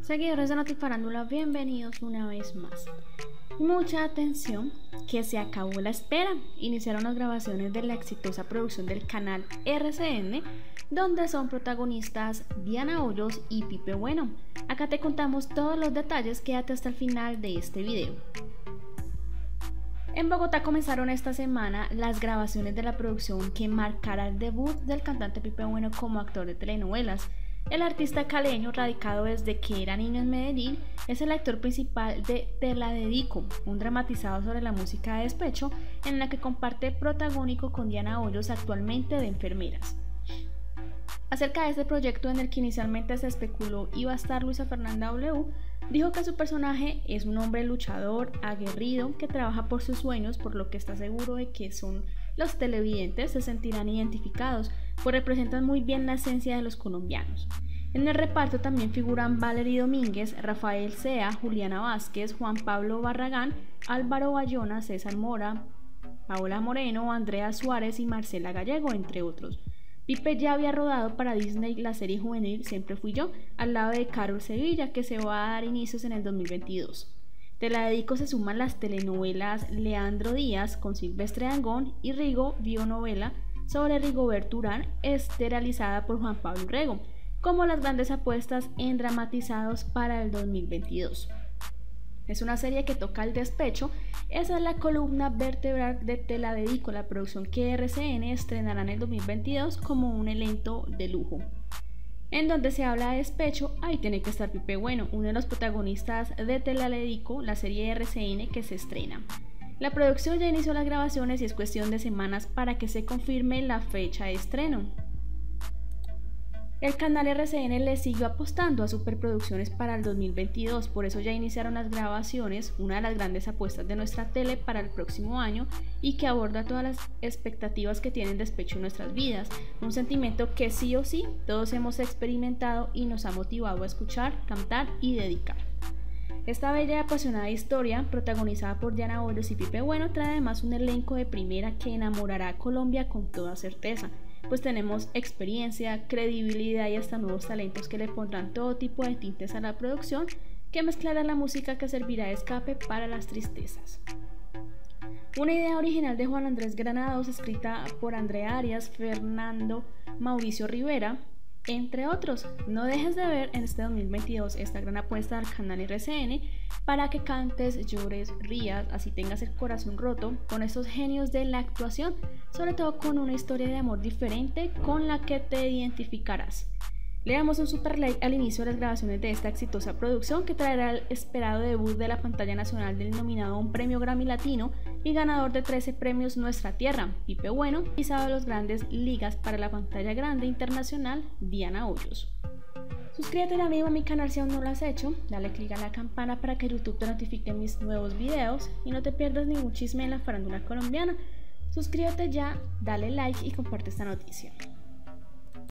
Seguidores de Notifarándula, bienvenidos una vez más. Mucha atención, que se acabó la espera. Iniciaron las grabaciones de la exitosa producción del canal RCN, donde son protagonistas Diana Hoyos y Pipe Bueno. Acá te contamos todos los detalles, quédate hasta el final de este video. En Bogotá comenzaron esta semana las grabaciones de la producción que marcará el debut del cantante Pipe Bueno como actor de telenovelas. El artista caleño, radicado desde que era niño en Medellín, es el actor principal de Te la dedico, un dramatizado sobre la música de despecho en la que comparte protagónico con Diana Hoyos, actualmente de enfermeras. Acerca de este proyecto, en el que inicialmente se especuló iba a estar Luisa Fernanda W, dijo que su personaje es un hombre luchador, aguerrido, que trabaja por sus sueños, por lo que está seguro de que los televidentes se sentirán identificados, pues representan muy bien la esencia de los colombianos. En el reparto también figuran Valery Domínguez, Rafael Sea, Juliana Vázquez, Juan Pablo Barragán, Álvaro Bayona, César Mora, Paola Moreno, Andrea Suárez y Marcela Gallego, entre otros. Pipe ya había rodado para Disney la serie juvenil Siempre Fui Yo, al lado de Carol Sevilla, que se va a dar inicios en el 2022. Te la dedico se suman las telenovelas Leandro Díaz con Silvestre Dangond y Rigo, bionovela sobre Rigoberto Urán, realizada por Juan Pablo Rego, como las grandes apuestas en dramatizados para el 2022. Es una serie que toca el despecho. Esa es la columna vertebral de Te la dedico, la producción que RCN estrenará en el 2022 como un elenco de lujo. En donde se habla de despecho, ahí tiene que estar Pipe Bueno, uno de los protagonistas de Te la dedico, la serie de RCN que se estrena. La producción ya inició las grabaciones y es cuestión de semanas para que se confirme la fecha de estreno. El canal RCN le siguió apostando a superproducciones para el 2022, por eso ya iniciaron las grabaciones, una de las grandes apuestas de nuestra tele para el próximo año y que aborda todas las expectativas que tienen despecho en nuestras vidas, un sentimiento que sí o sí todos hemos experimentado y nos ha motivado a escuchar, cantar y dedicar. Esta bella y apasionada historia, protagonizada por Diana Hoyos y Pipe Bueno, trae además un elenco de primera que enamorará a Colombia con toda certeza, pues tenemos experiencia, credibilidad y hasta nuevos talentos que le pondrán todo tipo de tintes a la producción, que mezclará la música que servirá de escape para las tristezas. Una idea original de Juan Andrés Granados, escrita por Andrea Arias, Fernando Mauricio Rivera, entre otros. No dejes de ver en este 2022 esta gran apuesta del canal RCN para que cantes, llores, rías, así tengas el corazón roto con estos genios de la actuación, sobre todo con una historia de amor diferente con la que te identificarás. Le damos un super like al inicio de las grabaciones de esta exitosa producción que traerá el esperado debut de la pantalla nacional del nominado a un premio Grammy Latino y ganador de 13 premios Nuestra Tierra, Pipe Bueno, pisado de las grandes ligas para la pantalla grande internacional, Diana Hoyos. Suscríbete a mi canal si aún no lo has hecho, dale click a la campana para que YouTube te notifique mis nuevos videos y no te pierdas ningún chisme en la farándula colombiana. Suscríbete ya, dale like y comparte esta noticia.